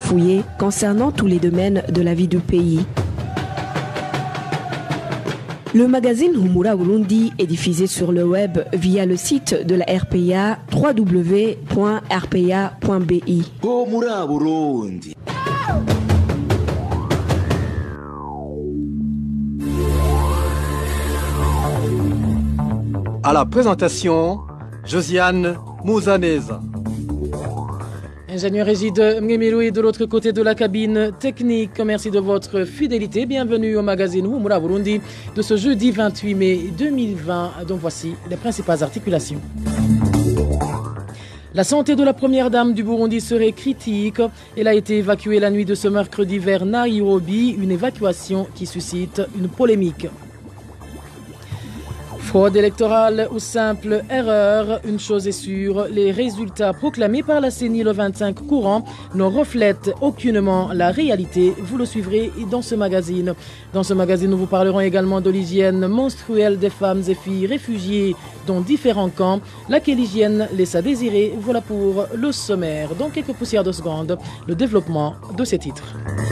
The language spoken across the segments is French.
fouillés concernant tous les domaines de la vie du pays. Le magazine Humura Burundi est diffusé sur le web via le site de la RPA www.rpa.bi. Humura Burundi. À la présentation, Josiane Mouzaneza. Ingénieur Égide Mgemirou est de l'autre côté de la cabine technique. Merci de votre fidélité. Bienvenue au magazine Humura Burundi de ce jeudi 28 mai 2020. Donc voici les principales articulations. La santé de la première dame du Burundi serait critique. Elle a été évacuée la nuit de ce mercredi vers Nairobi, une évacuation qui suscite une polémique. Fraude électorale ou simple erreur, une chose est sûre, les résultats proclamés par la CENI le 25 courant ne reflètent aucunement la réalité. Vous le suivrez dans ce magazine. Dans ce magazine, nous vous parlerons également de l'hygiène menstruelle des femmes et filles réfugiées dans différents camps. Laquelle hygiène laisse à désirer? Voilà pour le sommaire. Dans quelques poussières de secondes, le développement de ces titres.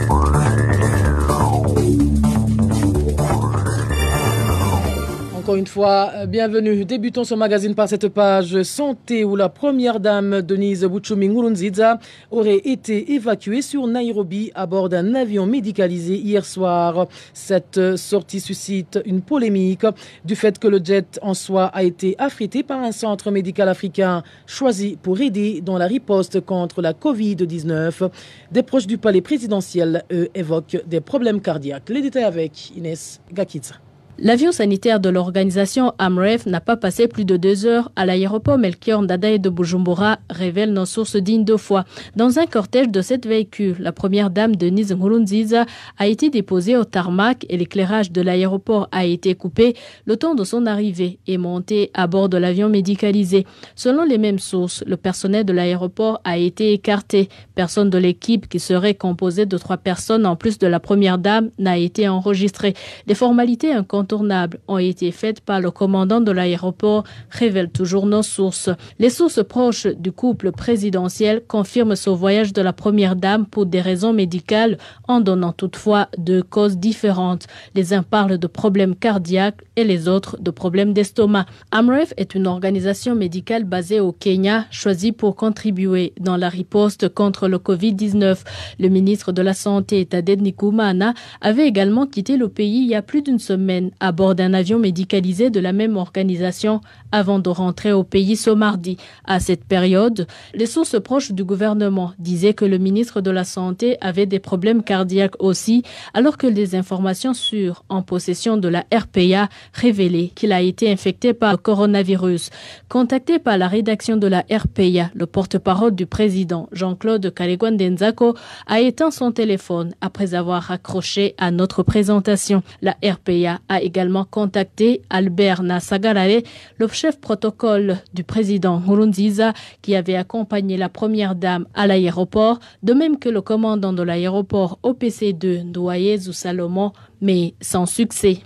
Encore une fois, bienvenue. Débutons ce magazine par cette page santé où la première dame Denise Buchumi Nkurunziza aurait été évacuée sur Nairobi à bord d'un avion médicalisé hier soir. Cette sortie suscite une polémique du fait que le jet en soi a été affrété par un centre médical africain choisi pour aider dans la riposte contre la Covid-19. Des proches du palais présidentiel, eux, évoquent des problèmes cardiaques. Les détails avec Inès Gakitsa. L'avion sanitaire de l'organisation AMREF n'a pas passé plus de 2 heures à l'aéroport Melchior Ndadaye de Bujumbura, révèlent nos sources dignes de foi. Dans un cortège de 7 véhicules, la première dame Denise Nkurunziza a été déposée au tarmac et l'éclairage de l'aéroport a été coupé le temps de son arrivée et montée à bord de l'avion médicalisé. Selon les mêmes sources, le personnel de l'aéroport a été écarté. Personne de l'équipe, qui serait composée de 3 personnes en plus de la première dame, n'a été enregistrée. Des formalités incontournables ont été faites par le commandant de l'aéroport, révèlent toujours nos sources. Les sources proches du couple présidentiel confirment ce voyage de la première dame pour des raisons médicales, en donnant toutefois 2 causes différentes. Les uns parlent de problèmes cardiaques et les autres de problèmes d'estomac. AMREF est une organisation médicale basée au Kenya, choisie pour contribuer dans la riposte contre le Covid-19. Le ministre de la Santé, Tadej Ndikumana, avait également quitté le pays il y a plus d'une semaine à bord d'un avion médicalisé de la même organisation avant de rentrer au pays ce mardi. À cette période, les sources proches du gouvernement disaient que le ministre de la Santé avait des problèmes cardiaques aussi, alors que les informations sûres en possession de la RPA révélaient qu'il a été infecté par le coronavirus. Contacté par la rédaction de la RPA, le porte-parole du président, Jean-Claude Karegwa-Ndenzako, a éteint son téléphone après avoir raccroché à notre présentation. La RPA a également contacté Albert Nasagalare, le chef protocole du président Nkurunziza, qui avait accompagné la première dame à l'aéroport, de même que le commandant de l'aéroport OPC2, Ndoyezu Salomon, mais sans succès.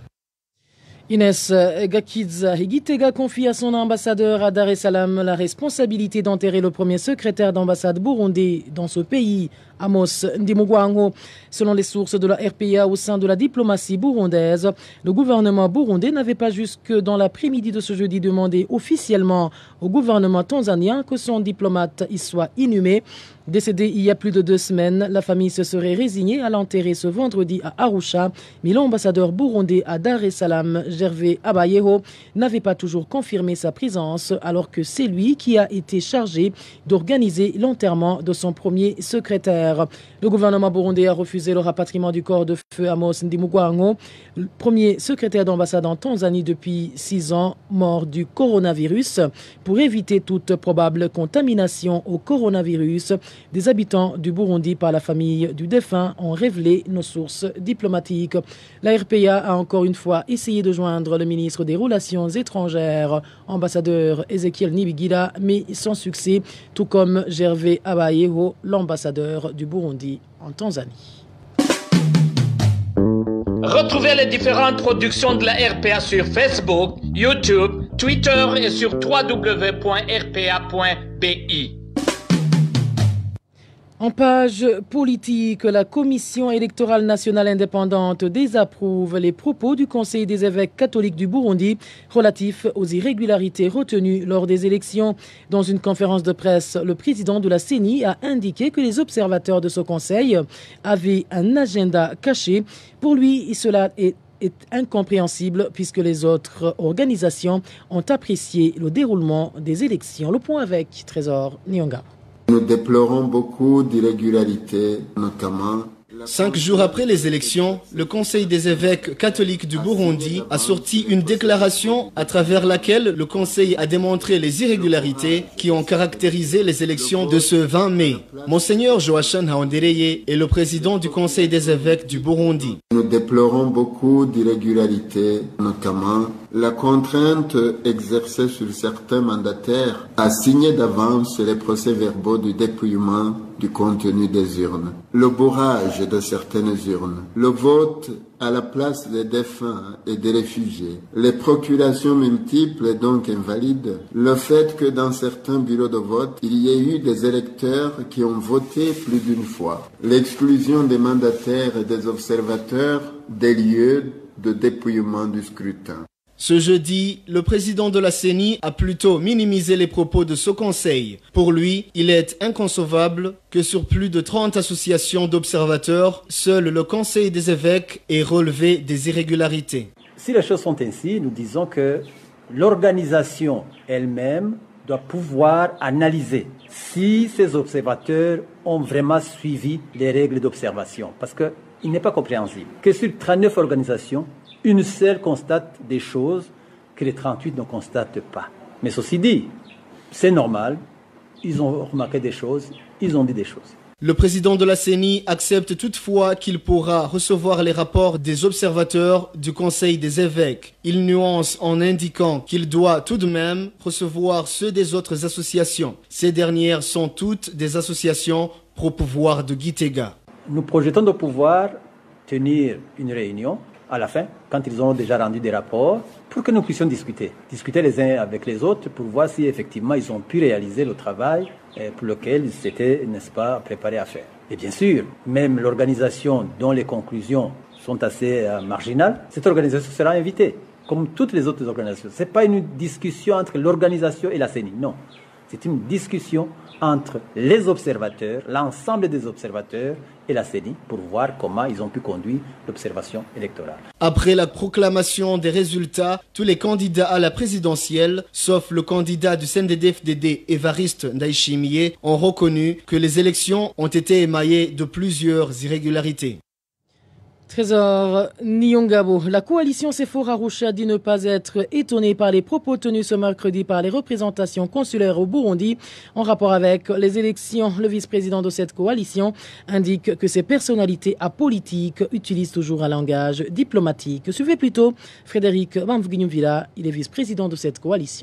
Inès Gakidza Gitega confie à son ambassadeur à Dar es Salaam la responsabilité d'enterrer le premier secrétaire d'ambassade burundais dans ce pays, Amos Ndimugwango. Selon les sources de la RPA au sein de la diplomatie burundaise, le gouvernement burundais n'avait pas jusque dans l'après-midi de ce jeudi demandé officiellement au gouvernement tanzanien que son diplomate y soit inhumé. Décédé il y a plus de 2 semaines, la famille se serait résignée à l'enterrer ce vendredi à Arusha, mais l'ambassadeur burundais à Dar es Salaam, Gervais Abayeho, n'avait pas toujours confirmé sa présence, alors que c'est lui qui a été chargé d'organiser l'enterrement de son premier secrétaire. Le gouvernement burundais a refusé le rapatriement du corps de feu Amos Ndimugwango, le premier secrétaire d'ambassade en Tanzanie depuis 6 ans, mort du coronavirus. Pour éviter toute probable contamination au coronavirus, des habitants du Burundi par la famille du défunt ont révélé nos sources diplomatiques. La RPA a encore une fois essayé de joindre le ministre des Relations étrangères, ambassadeur Ezekiel Nibigira, mais sans succès, tout comme Gervais Abayeho, l'ambassadeur du Burundi en Tanzanie. Retrouvez les différentes productions de la RPA sur Facebook, YouTube, Twitter et sur www.rpa.bi. En page politique, la Commission électorale nationale indépendante désapprouve les propos du Conseil des évêques catholiques du Burundi relatifs aux irrégularités retenues lors des élections. Dans une conférence de presse, le président de la CENI a indiqué que les observateurs de ce conseil avaient un agenda caché. Pour lui, cela est incompréhensible puisque les autres organisations ont apprécié le déroulement des élections. Le point avec Trésor Nyonga. Nous déplorons beaucoup d'irrégularités, notamment. 5 jours après les élections, le Conseil des évêques catholiques du Burundi a sorti une déclaration à travers laquelle le Conseil a démontré les irrégularités qui ont caractérisé les élections de ce 20 mai. Monseigneur Joachim Haondereye est le président du Conseil des évêques du Burundi. Nous déplorons beaucoup d'irrégularités, notamment la contrainte exercée sur certains mandataires à signer d'avance les procès-verbaux du dépouillement du contenu des urnes, le bourrage de certaines urnes, le vote à la place des défunts et des réfugiés, les procurations multiples et donc invalides, le fait que dans certains bureaux de vote, il y ait eu des électeurs qui ont voté plus d'une fois, l'exclusion des mandataires et des observateurs des lieux de dépouillement du scrutin. Ce jeudi, le président de la CENI a plutôt minimisé les propos de ce conseil. Pour lui, il est inconcevable que sur plus de 30 associations d'observateurs, seul le Conseil des évêques ait relevé des irrégularités. Si les choses sont ainsi, nous disons que l'organisation elle-même doit pouvoir analyser si ces observateurs ont vraiment suivi les règles d'observation. Parce qu'il n'est pas compréhensible que sur 39 organisations, une seule constate des choses que les 38 ne constatent pas. Mais ceci dit, c'est normal, ils ont remarqué des choses, ils ont dit des choses. Le président de la CENI accepte toutefois qu'il pourra recevoir les rapports des observateurs du Conseil des évêques. Il nuance en indiquant qu'il doit tout de même recevoir ceux des autres associations. Ces dernières sont toutes des associations pro-pouvoir de Gitega. Nous projetons de pouvoir tenir une réunion à la fin, quand ils auront déjà rendu des rapports, pour que nous puissions discuter les uns avec les autres pour voir si effectivement ils ont pu réaliser le travail pour lequel ils s'étaient, n'est-ce pas, préparés à faire. Et bien sûr, même l'organisation dont les conclusions sont assez marginales, cette organisation sera invitée, comme toutes les autres organisations. Ce n'est pas une discussion entre l'organisation et la CENI, non. C'est une discussion entre les observateurs, l'ensemble des observateurs et la CENI pour voir comment ils ont pu conduire l'observation électorale. Après la proclamation des résultats, tous les candidats à la présidentielle, sauf le candidat du CNDD-FDD Évariste Ndayishimiye, ont reconnu que les élections ont été émaillées de plusieurs irrégularités. Trésor Nyongabo, la coalition Sephora Arusha dit ne pas être étonnée par les propos tenus ce mercredi par les représentations consulaires au Burundi en rapport avec les élections. Le vice-président de cette coalition indique que ces personnalités apolitiques utilisent toujours un langage diplomatique. Suivez plutôt Frédéric Bamvugnyumvila, il est vice-président de cette coalition.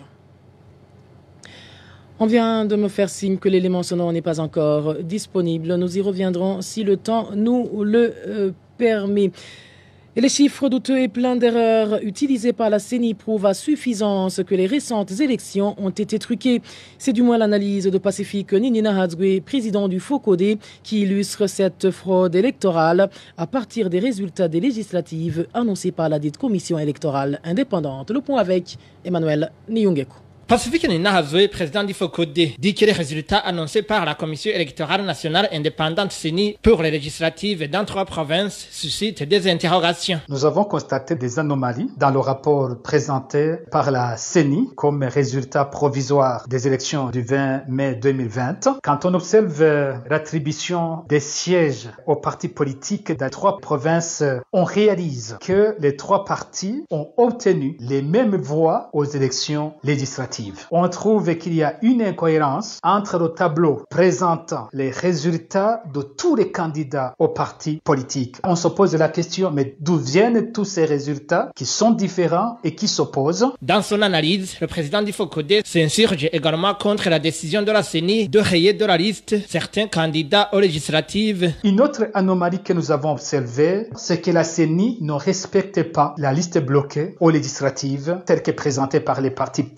On vient de me faire signe que l'élément sonore n'est pas encore disponible. Nous y reviendrons si le temps nous le permet. Et les chiffres douteux et pleins d'erreurs utilisés par la CENI prouvent à suffisance que les récentes élections ont été truquées. C'est du moins l'analyse de Pacifique Ninina Hadzwe, président du FOCODE, qui illustre cette fraude électorale à partir des résultats des législatives annoncés par la dite commission électorale indépendante. Le point avec Emmanuel Niyongeko. Pacifique Ninahazwe, président du FOCODE, dit que les résultats annoncés par la Commission électorale nationale indépendante CENI pour les législatives dans 3 provinces suscitent des interrogations. Nous avons constaté des anomalies dans le rapport présenté par la CENI comme résultat provisoire des élections du 20 mai 2020. Quand on observe l'attribution des sièges aux partis politiques dans 3 provinces, on réalise que les 3 partis ont obtenu les mêmes voix aux élections législatives. On trouve qu'il y a une incohérence entre le tableau présentant les résultats de tous les candidats aux partis politiques. On se pose la question, mais d'où viennent tous ces résultats qui sont différents et qui s'opposent? Dans son analyse, le président du FOCODE s'insurge également contre la décision de la CENI de rayer de la liste certains candidats aux législatives. Une autre anomalie que nous avons observée, c'est que la CENI ne respecte pas la liste bloquée aux législatives telle que présentée par les partis politiques.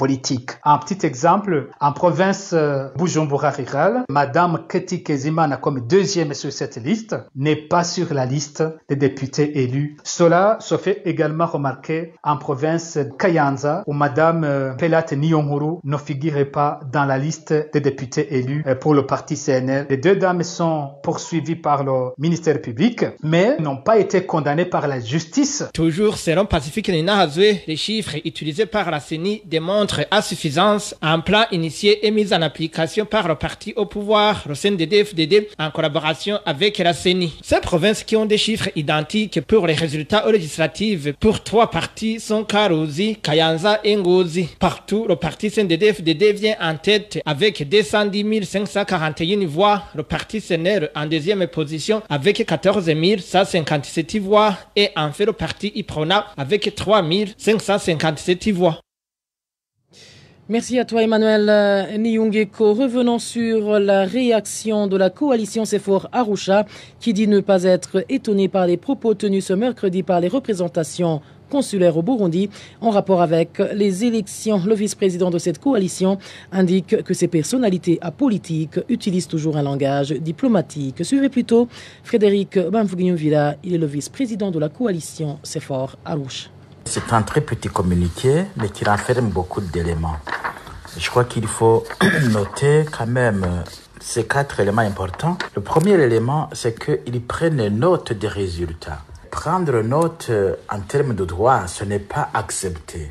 politique. Un petit exemple, en province Bujumbura rurale, Madame Keti Kezimana, comme deuxième sur cette liste, n'est pas sur la liste des députés élus. Cela se fait également remarquer en province Kayanza, où Madame Pelate Nyonguru ne figurait pas dans la liste des députés élus pour le parti CNL. Les deux dames sont poursuivies par le ministère public, mais n'ont pas été condamnées par la justice. Toujours selon Pacifique Ninahazwe, les chiffres utilisés par la CENI démontrent à suffisance un plan initié et mis en application par le parti au pouvoir, le CNDD-FDD, en collaboration avec la CENI. Ces provinces qui ont des chiffres identiques pour les résultats aux législatives pour 3 partis sont Karuzi, Kayanza et Ngozi. Partout, le parti CNDD-FDD vient en tête avec 210 541 voix, le parti CNR en deuxième position avec 14 157 voix et en fait le parti IPRONA avec 3 557 voix. Merci à toi Emmanuel Niungeko. Revenons sur la réaction de la coalition CEFOR Arusha qui dit ne pas être étonnée par les propos tenus ce mercredi par les représentations consulaires au Burundi en rapport avec les élections. Le vice-président de cette coalition indique que ces personnalités apolitiques utilisent toujours un langage diplomatique. Suivez plutôt Frédéric Bamvuginyumvila, il est le vice-président de la coalition CEFOR Arusha. C'est un très petit communiqué, mais qui renferme beaucoup d'éléments. Je crois qu'il faut noter quand même ces 4 éléments importants. Le premier élément, c'est qu'ils prennent note des résultats. Prendre note en termes de droit, ce n'est pas accepté.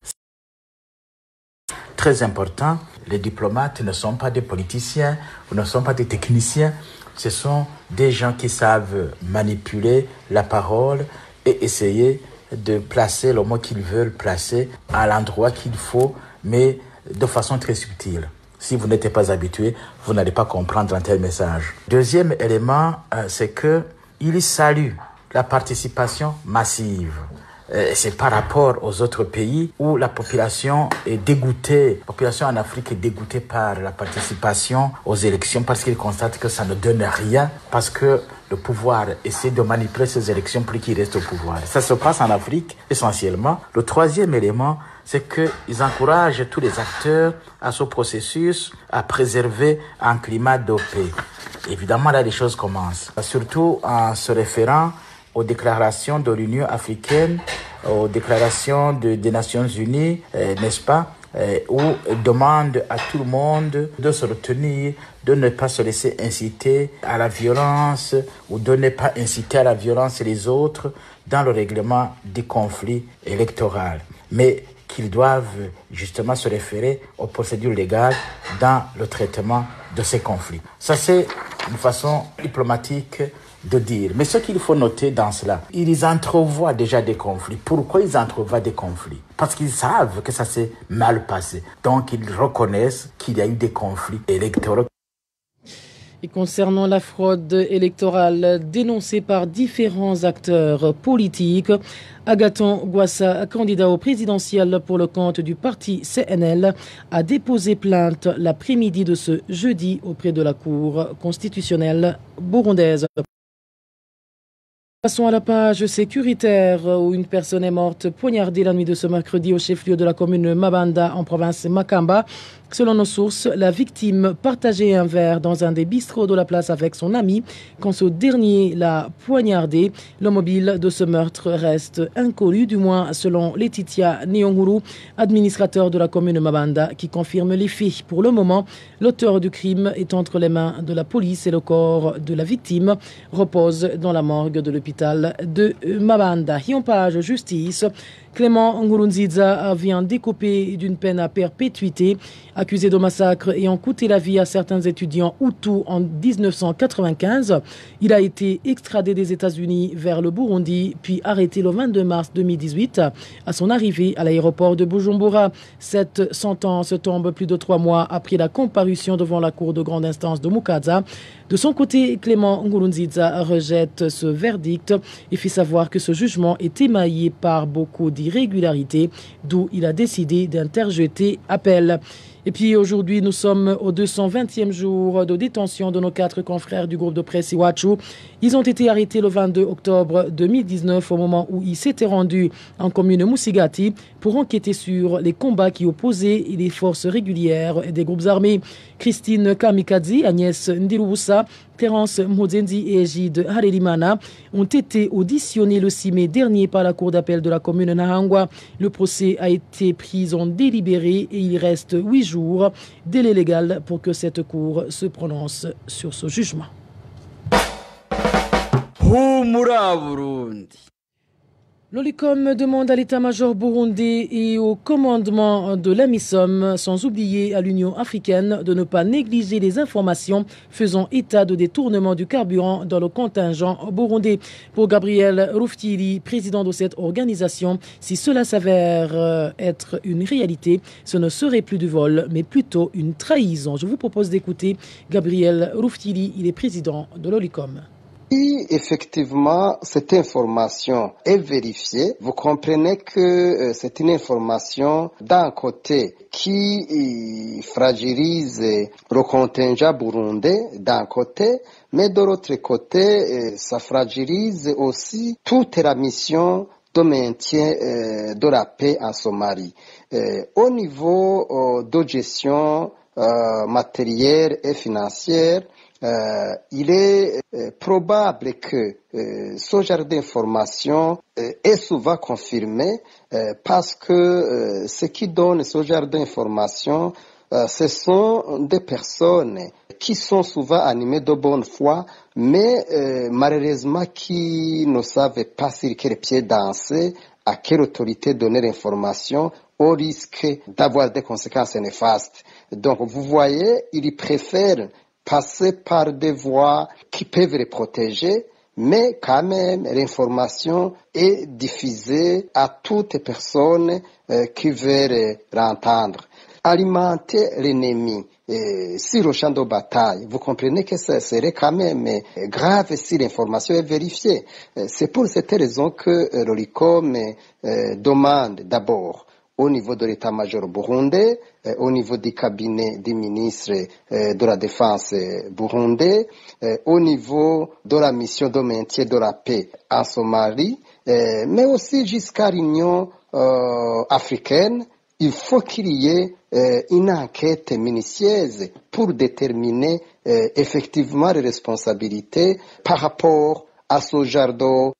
Très important, les diplomates ne sont pas des politiciens ou ne sont pas des techniciens. Ce sont des gens qui savent manipuler la parole et essayer de placer le mot qu'ils veulent placer à l'endroit qu'il faut, mais de façon très subtile. Si vous n'êtes pas habitué, vous n'allez pas comprendre un tel message. Deuxième élément, c'est qu'ils saluent la participation massive. C'est par rapport aux autres pays où la population est dégoûtée. La population en Afrique est dégoûtée par la participation aux élections parce qu'ils constatent que ça ne donne rien, parce que le pouvoir essaie de manipuler ces élections pour qu'ils restent au pouvoir. Ça se passe en Afrique essentiellement. Le troisième élément, c'est qu'ils encouragent tous les acteurs à ce processus, à préserver un climat de paix. Évidemment, là, les choses commencent. Surtout en se référant aux déclarations de l'Union africaine, aux déclarations des Nations Unies, n'est-ce pas, où demande à tout le monde de se retenir, de ne pas se laisser inciter à la violence ou de ne pas inciter à la violence les autres dans le règlement des conflits électoraux. Mais qu'ils doivent justement se référer aux procédures légales dans le traitement de ces conflits. Ça, c'est une façon diplomatique de dire. Mais ce qu'il faut noter dans cela, ils entrevoient déjà des conflits. Pourquoi ils entrevoient des conflits? Parce qu'ils savent que ça s'est mal passé. Donc, ils reconnaissent qu'il y a eu des conflits électoraux. Et concernant la fraude électorale dénoncée par différents acteurs politiques, Agathon Rwasa, candidat au présidentiel pour le compte du parti CNL, a déposé plainte l'après-midi de ce jeudi auprès de la Cour constitutionnelle burundaise. Passons à la page sécuritaire où une personne est morte poignardée la nuit de ce mercredi au chef-lieu de la commune Mabanda en province Makamba. Selon nos sources, la victime partageait un verre dans un des bistrots de la place avec son ami quand ce dernier l'a poignardé. Le mobile de ce meurtre reste inconnu, du moins selon Letitia Nyonguru, administrateur de la commune Mabanda, qui confirme les faits. Pour le moment, l'auteur du crime est entre les mains de la police et le corps de la victime repose dans la morgue de l'hôpital de Mabanda. Et en page justice, Clément Ngurunziza vient découper d'une peine à perpétuité, accusé de massacre ayant coûté la vie à certains étudiants Hutus en 1995. Il a été extradé des États-Unis vers le Burundi, puis arrêté le 22 mars 2018 à son arrivée à l'aéroport de Bujumbura. Cette sentence tombe plus de 3 mois après la comparution devant la cour de grande instance de Mukaza. De son côté, Clément Ngurunziza rejette ce verdict et fait savoir que ce jugement est émaillé par beaucoup d'irrégularités, d'où il a décidé d'interjeter appel. Et puis aujourd'hui, nous sommes au 220e jour de détention de nos 4 confrères du groupe de presse Iwachu. Ils ont été arrêtés le 22 octobre 2019 au moment où ils s'étaient rendus en commune Musigati pour enquêter sur les combats qui opposaient les forces régulières et des groupes armés. Christine Kamikazi, Agnès Ndirubusa, Terence Mozendi et Egide Harelimana ont été auditionnés le 6 mai dernier par la cour d'appel de la commune Nahangwa. Le procès a été pris en délibéré et il reste 8 jours, délai légal pour que cette cour se prononce sur ce jugement. L'OLICOM demande à l'état-major burundais et au commandement de l'AMISOM, sans oublier à l'Union africaine, de ne pas négliger les informations faisant état de détournement du carburant dans le contingent burundais. Pour Gabriel Ruftili, président de cette organisation, si cela s'avère être une réalité, ce ne serait plus du vol, mais plutôt une trahison. Je vous propose d'écouter Gabriel Ruftili, il est président de l'OLICOM. Si effectivement cette information est vérifiée, vous comprenez que c'est une information d'un côté qui fragilise le contingent burundais d'un côté, mais de l'autre côté, ça fragilise aussi toute la mission de maintien de la paix en Somalie. Au niveau de gestion matérielle et financière, il est probable que ce genre d'information est souvent confirmé parce que ce qui donne ce genre d'information, ce sont des personnes qui sont souvent animées de bonne foi, mais malheureusement qui ne savent pas sur quel pied danser, à quelle autorité donner l'information, au risque d'avoir des conséquences néfastes. Donc vous voyez, ils préfèrent passer par des voies qui peuvent les protéger, mais quand même l'information est diffusée à toutes les personnes qui veulent l'entendre. Alimenter l'ennemi sur le champ de bataille, vous comprenez que ça serait quand même grave si l'information est vérifiée. C'est pour cette raison que l'OLICOM demande d'abord au niveau de l'état-major burundais, au niveau du cabinet du ministre de la Défense burundais, au niveau de la mission de maintien de la paix en Somalie, mais aussi jusqu'à l'Union africaine. Il faut qu'il y ait une enquête minutieuse pour déterminer effectivement les responsabilités par rapport à ce genre de...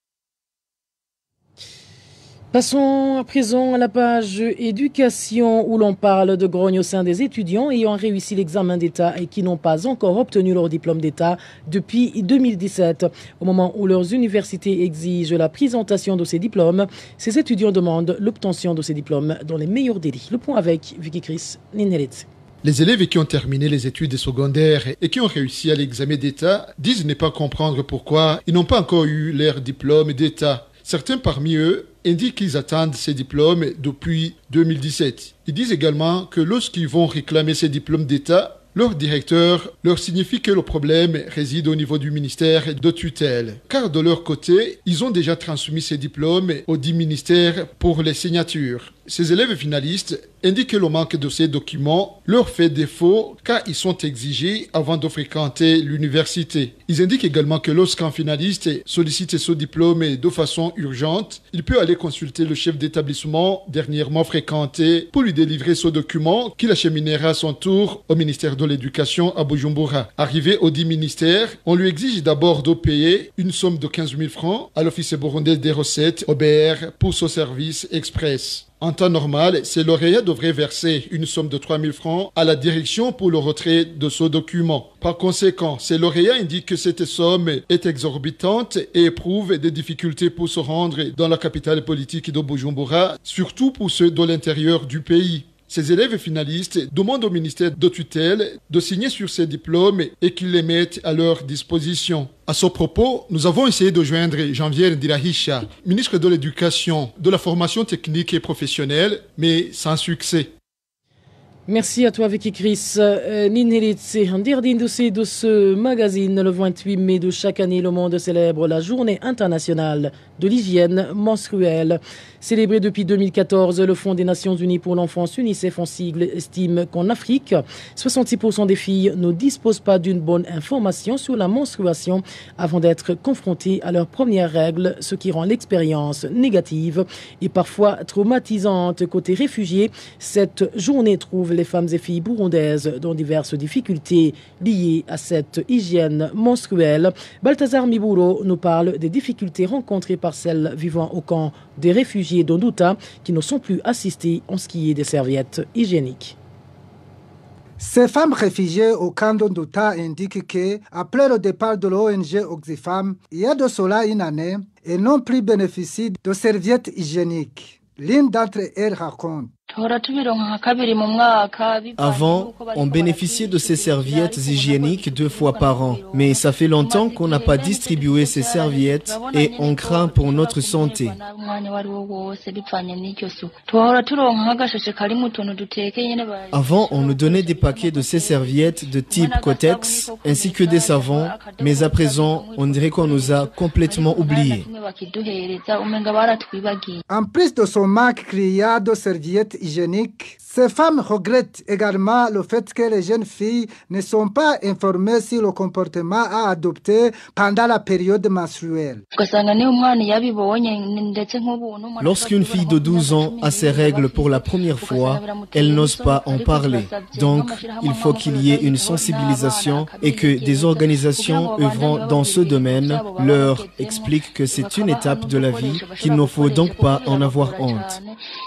Passons à présent à la page éducation où l'on parle de grogne au sein des étudiants ayant réussi l'examen d'État et qui n'ont pas encore obtenu leur diplôme d'État depuis 2017. Au moment où leurs universités exigent la présentation de ces diplômes, ces étudiants demandent l'obtention de ces diplômes dans les meilleurs délais. Le point avec Vicky Chris Ninherit. Les élèves qui ont terminé les études secondaires et qui ont réussi à l'examen d'État disent ne pas comprendre pourquoi ils n'ont pas encore eu leur diplôme d'État. Certains parmi eux indiquent qu'ils attendent ces diplômes depuis 2017. Ils disent également que lorsqu'ils vont réclamer ces diplômes d'État, leur directeur leur signifie que le problème réside au niveau du ministère de tutelle. Car de leur côté, ils ont déjà transmis ces diplômes aux 10 ministères pour les signatures. Ces élèves finalistes indiquent que le manque de ces documents leur fait défaut car ils sont exigés avant de fréquenter l'université. Ils indiquent également que lorsqu'un finaliste sollicite ce diplôme de façon urgente, il peut aller consulter le chef d'établissement dernièrement fréquenté pour lui délivrer ce document qu'il acheminera à son tour au ministère de l'Éducation à Bujumbura. Arrivé aux 10 ministères, on lui exige d'abord de payer une somme de 15 000 francs à l'Office burundais des recettes, OBR, pour ce service express. En temps normal, ces lauréats devraient verser une somme de 3 000 francs à la direction pour le retrait de ce document. Par conséquent, ces lauréats indiquent que cette somme est exorbitante et éprouvent des difficultés pour se rendre dans la capitale politique de Bujumbura, surtout pour ceux de l'intérieur du pays. Ces élèves finalistes demandent au ministère de tutelle de signer sur ces diplômes et qu'ils les mettent à leur disposition. À ce propos, nous avons essayé de joindre Janvier Ndirahisha, ministre de l'Éducation, de la formation technique et professionnelle, mais sans succès. Merci à toi Vicky Chris. Ninhelitse, en dire de ce magazine, le 28 mai de chaque année, le monde célèbre la Journée internationale de l'hygiène menstruelle. Célébrée depuis 2014, le Fonds des Nations Unies pour l'enfance, UNICEF en sigle, estime qu'en Afrique, 66% des filles ne disposent pas d'une bonne information sur la menstruation avant d'être confrontées à leurs premières règles, ce qui rend l'expérience négative et parfois traumatisante. Côté réfugiés, cette journée trouve les femmes et filles burundaises dans diverses difficultés liées à cette hygiène menstruelle. Balthazar Miburo nous parle des difficultés rencontrées par celles vivant au camp des réfugiés d'Onduta qui ne sont plus assistées en ce qui est des serviettes hygiéniques. Ces femmes réfugiées au camp d'Onduta indiquent qu'après le départ de l'ONG Oxfam, il y a de cela une année, elles n'ont plus bénéficié de serviettes hygiéniques. L'une d'entre elles raconte. Avant, on bénéficiait de ces serviettes hygiéniques 2 fois par an. Mais ça fait longtemps qu'on n'a pas distribué ces serviettes et on craint pour notre santé. Avant, on nous donnait des paquets de ces serviettes de type Kotex ainsi que des savons. Mais à présent, on dirait qu'on nous a complètement oubliés. En plus de son manque criard de serviettes hygiéniques, ces femmes regrettent également le fait que les jeunes filles ne sont pas informées sur le comportement à adopter pendant la période menstruelle. Lorsqu'une fille de 12 ans a ses règles pour la première fois, elle n'ose pas en parler. Donc, il faut qu'il y ait une sensibilisation et que des organisations œuvrant dans ce domaine leur expliquent que c'est une étape de la vie, qu'il ne faut donc pas en avoir honte.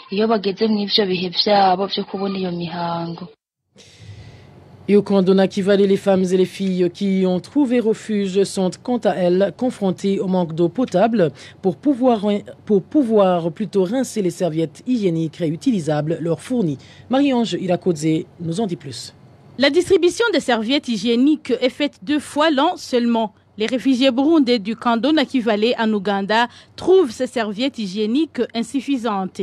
Et au camp d'Onakivale, les femmes et les filles qui ont trouvé refuge sont quant à elles confrontées au manque d'eau potable pour pouvoir plutôt rincer les serviettes hygiéniques réutilisables leur fournies. Marie-Ange Ilakodze nous en dit plus. La distribution des serviettes hygiéniques est faite 2 fois l'an seulement. Les réfugiés burundais du camp d'Onakivale en Ouganda trouvent ces serviettes hygiéniques insuffisantes.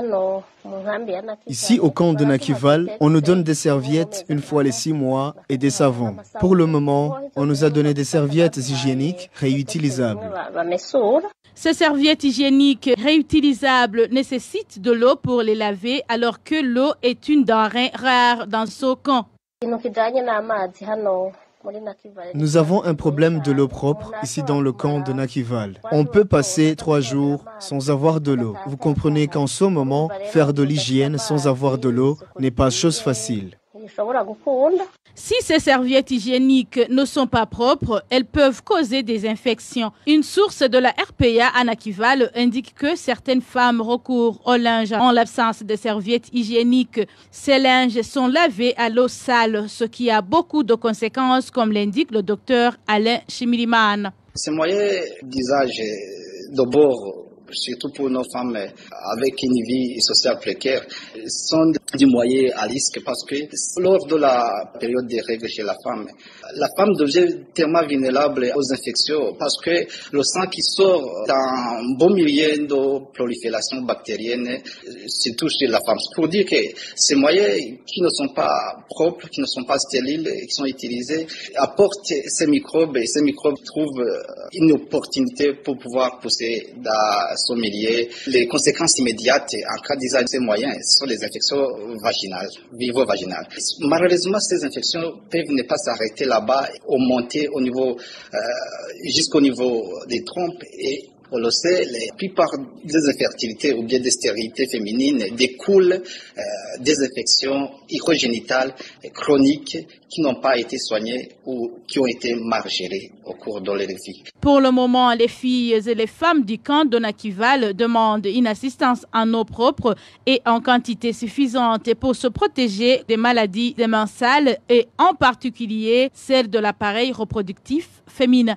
Ici, au camp de Nakivale, on nous donne des serviettes 1 fois les 6 mois et des savons. Pour le moment, on nous a donné des serviettes hygiéniques réutilisables. Ces serviettes hygiéniques réutilisables nécessitent de l'eau pour les laver, alors que l'eau est une denrée rare dans ce camp. Nous avons un problème de l'eau propre ici dans le camp de Nakivale. On peut passer 3 jours sans avoir de l'eau. Vous comprenez qu'en ce moment, faire de l'hygiène sans avoir de l'eau n'est pas chose facile. Si ces serviettes hygiéniques ne sont pas propres, elles peuvent causer des infections. Une source de la RPA à Nakivale indique que certaines femmes recourent au linge en l'absence de serviettes hygiéniques. Ces linges sont lavés à l'eau sale, ce qui a beaucoup de conséquences, comme l'indique le docteur Alain Chimiliman. Ces moyens d'usage d'abord, surtout pour nos femmes avec une vie sociale précaire, sont des moyens à risque parce que lors de la période des règles chez la femme devient tellement vulnérable aux infections parce que le sang qui sort d'un bon milieu de prolifération bactérienne, surtout chez la femme. C'est pour dire que ces moyens qui ne sont pas propres, qui ne sont pas stériles, qui sont utilisés, apportent ces microbes et ces microbes trouvent une opportunité pour pouvoir pousser dans son milieu. Les conséquences immédiates en cas d'usage de ces moyens sont les infections vaginales, vivo-vaginales. Malheureusement, ces infections peuvent ne pas s'arrêter là-bas, monter au niveau, jusqu'au niveau des trompes et on le sait, la plupart des infertilités ou bien des stérilités féminines découlent des infections urogénitales chroniques qui n'ont pas été soignées ou qui ont été mal gérées au cours de leur vie. Pour le moment, les filles et les femmes du camp d'Onakivale demandent une assistance en eau propre et en quantité suffisante pour se protéger des maladies des mains sales et en particulier celles de l'appareil reproductif féminin.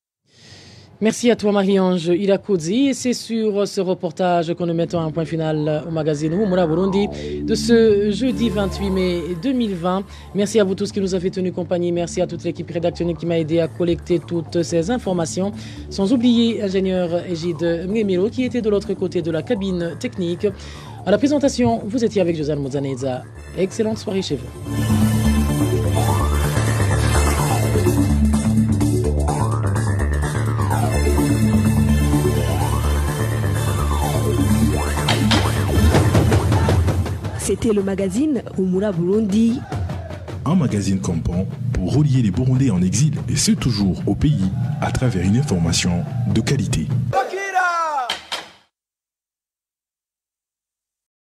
Merci à toi Marie-Ange Ilakodzi. Et c'est sur ce reportage que nous mettons un point final au magazine Humura Burundi de ce jeudi 28 mai 2020. Merci à vous tous qui nous avez tenu compagnie. Merci à toute l'équipe rédactionnelle qui m'a aidé à collecter toutes ces informations. Sans oublier l'ingénieur Égide Mgemiro qui était de l'autre côté de la cabine technique. À la présentation, vous étiez avec Josiane Mouzaneza. Excellente soirée chez vous. C'était le magazine Humura Burundi. Un magazine comprend pour relier les Burundais en exil, et ce toujours au pays, à travers une information de qualité.